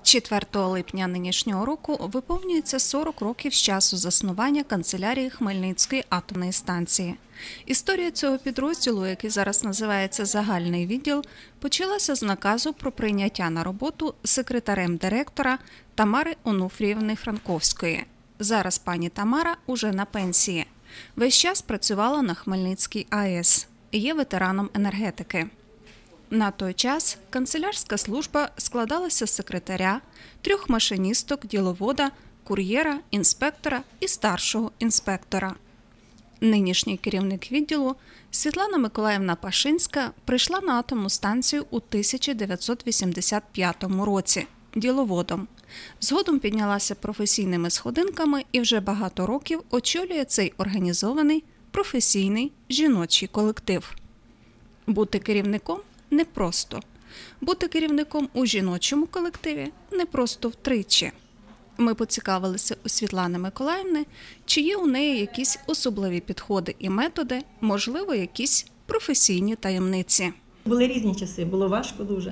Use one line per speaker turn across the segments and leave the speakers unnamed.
4 липня нинішнього року виповнюється 40 років з часу заснування канцелярії Хмельницької атомної станції. Історія цього підрозділу, який зараз називається «Загальний відділ», почалася з наказу про прийняття на роботу секретарем директора Тамари Онуфріївни Франковської. Зараз пані Тамара уже на пенсії. Весь час працювала на Хмельницькій АЕС. Є ветераном енергетики. На той час канцелярська служба складалася з секретаря, 3 машиністок, діловода, кур'єра, інспектора і старшого інспектора. Нинішній керівник відділу Світлана Миколаївна Пашинська прийшла на атомну станцію у 1985 році діловодом. Згодом піднялася професійними сходинками і вже багато років очолює цей організований, професійний жіночий колектив. Бути керівником непросто. Бути керівником у жіночому колективі непросто втричі. Ми поцікавилися у Світлани Миколаївни, чи є у неї якісь особливі підходи і методи, можливо, якісь професійні таємниці.
Були різні часи, було важко дуже.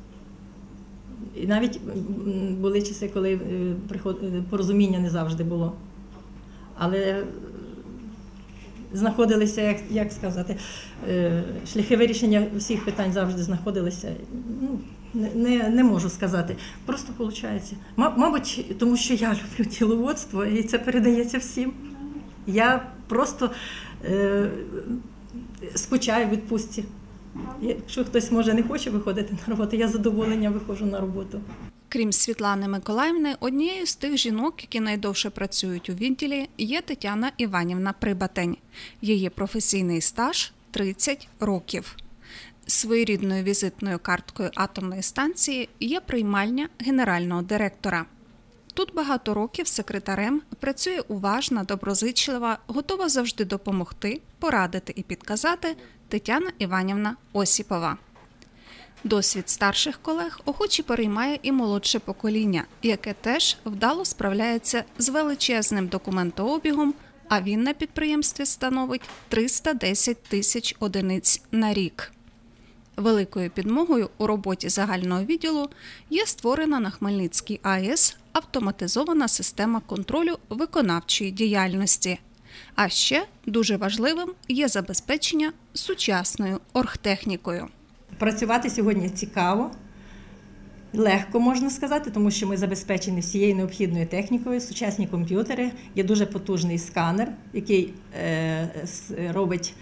І навіть були часи, коли порозуміння не завжди було. Але знаходилися, як сказати, шляхи вирішення всіх питань завжди знаходилися. Не можу сказати. Просто виходить. Мабуть, тому що я люблю діловодство і це передається всім. Я просто скучаю в відпустці. Якщо хтось, може, не хоче виходити на роботу, я з задоволенням виходжу на роботу.
Крім Світлани Миколаївни, однією з тих жінок, які найдовше працюють у відділі, є Тетяна Іванівна Прибатень. Її професійний стаж – 30 років. Своєрідною візитною карткою атомної станції є приймальня генерального директора. Тут багато років секретарем працює уважна, доброзичлива, готова завжди допомогти, порадити і підказати Тетяна Іванівна Осіпова. Досвід старших колег охоче переймає і молодше покоління, яке теж вдало справляється з величезним документообігом, а він на підприємстві становить 310 тисяч одиниць на рік. Великою підмогою у роботі загального відділу є створена на Хмельницькій АЕС автоматизована система контролю виконавчої діяльності. А ще дуже важливим є забезпечення сучасною оргтехнікою.
Працювати сьогодні цікаво, легко, можна сказати, тому що ми забезпечені всією необхідною технікою, сучасні комп'ютери, є дуже потужний сканер, який робить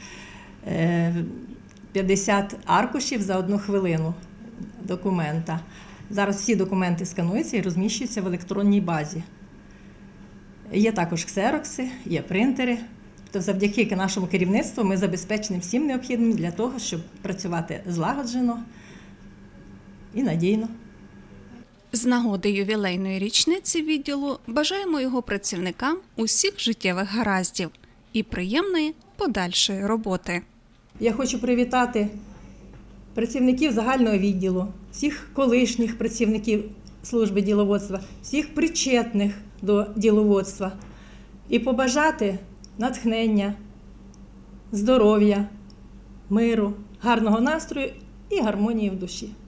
50 аркушів за 1 хвилину документа. Зараз всі документи скануються і розміщуються в електронній базі. Є також ксерокси, є принтери. Тобто завдяки нашому керівництву ми забезпечені всім необхідним для того, щоб працювати злагоджено і надійно.
З нагоди ювілейної річниці відділу бажаємо його працівникам усіх життєвих гараздів і приємної подальшої роботи.
Я хочу привітати працівників загального відділу, всіх колишніх працівників служби діловодства, всіх причетних до діловодства і побажати натхнення, здоров'я, миру, гарного настрою і гармонії в душі.